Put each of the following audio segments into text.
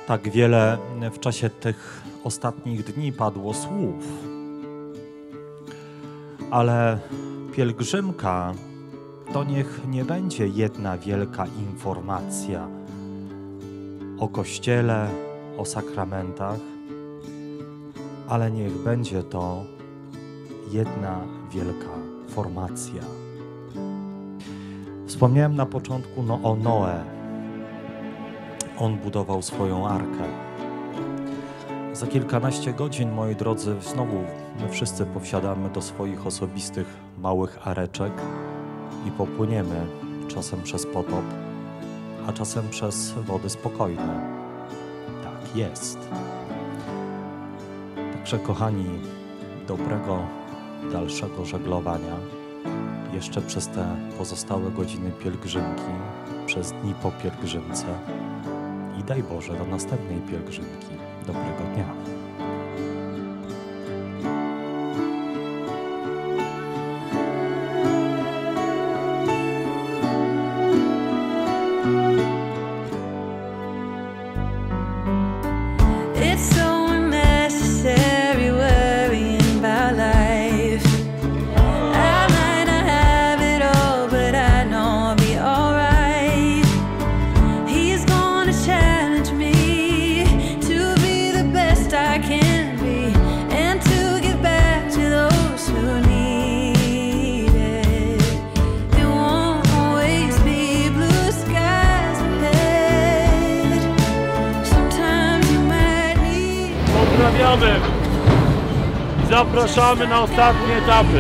Tak wiele w czasie tych ostatnich dni padło słów, ale pielgrzymka to niech nie będzie jedna wielka informacja o Kościele, o sakramentach, ale niech będzie to jedna wielka formacja. Wspomniałem na początku o Noe. On budował swoją arkę. Za kilkanaście godzin, moi drodzy, znowu my wszyscy posiadamy do swoich osobistych małych areczek i popłyniemy czasem przez potop, a czasem przez wody spokojne. Tak jest. Także, kochani, dobrego dalszego żeglowania jeszcze przez te pozostałe godziny pielgrzymki, przez dni po pielgrzymce i daj Boże do następnej pielgrzymki. Dobrego dnia. Pozdrawiamy i zapraszamy na ostatnie etapy.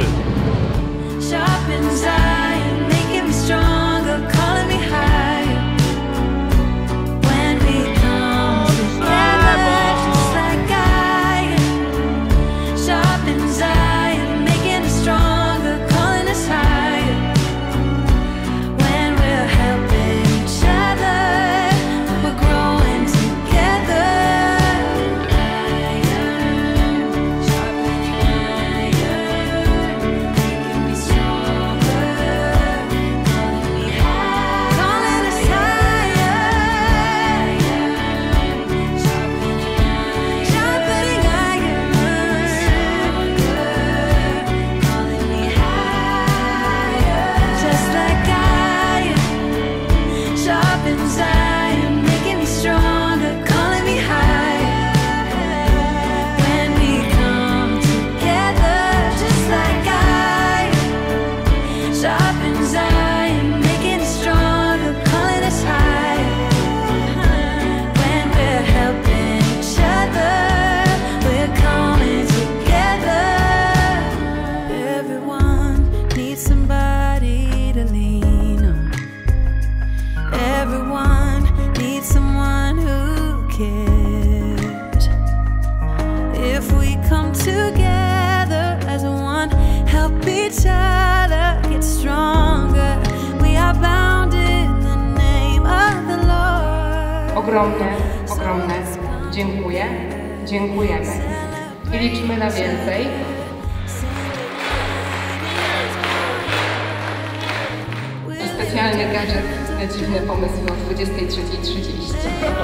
Ogromne dziękuję, dziękujemy i liczymy na więcej. Specjalny gadżet na dziwne pomysły o 23:30.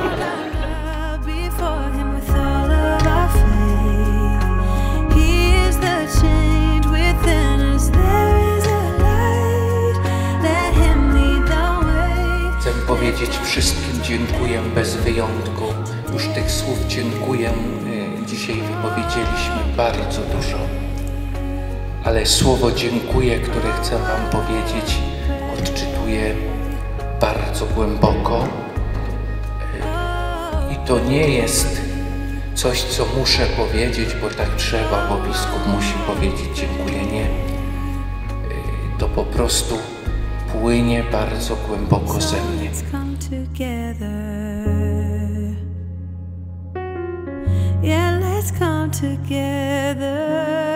Chcę powiedzieć wszystkim dziękuję bez wyjątku. Już tych słów dziękuję dzisiaj wypowiedzieliśmy bardzo dużo. Ale słowo dziękuję, które chcę wam powiedzieć, odczytuję bardzo głęboko. I to nie jest coś, co muszę powiedzieć, bo tak trzeba, bo biskup musi powiedzieć dziękuję. Nie. To po prostu płynie bardzo głęboko ze mnie. Yeah, let's come together.